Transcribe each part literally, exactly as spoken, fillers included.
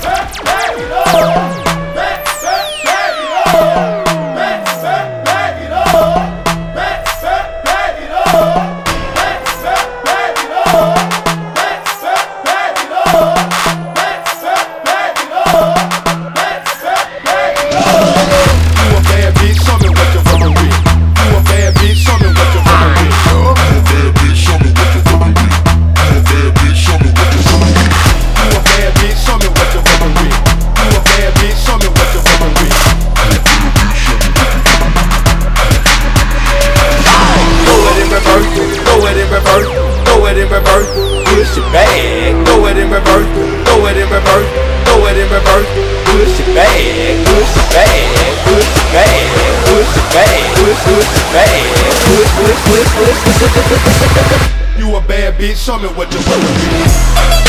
Push it back, throw it in reverse, throw it in reverse, throw it in reverse. Push it back, push it back, push it back, push it back, push, push it back, push, push, push, push, push, push. You a bad bitch, show me what you wanna be.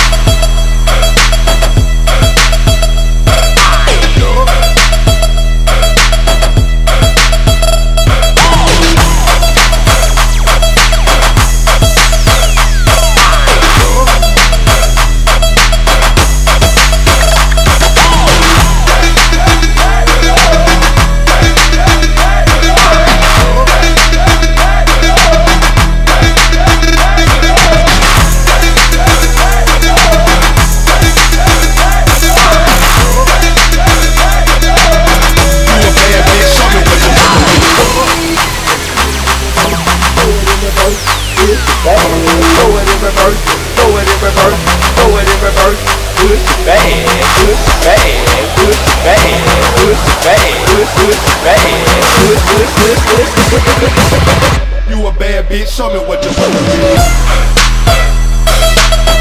Throw it in reverse, throw it in reverse, throw it in reverse. Push it back, push it back, push it back, push it back, push, push it back, push, push, push, push, push, push. You a bad bitch, show me what you wanna be.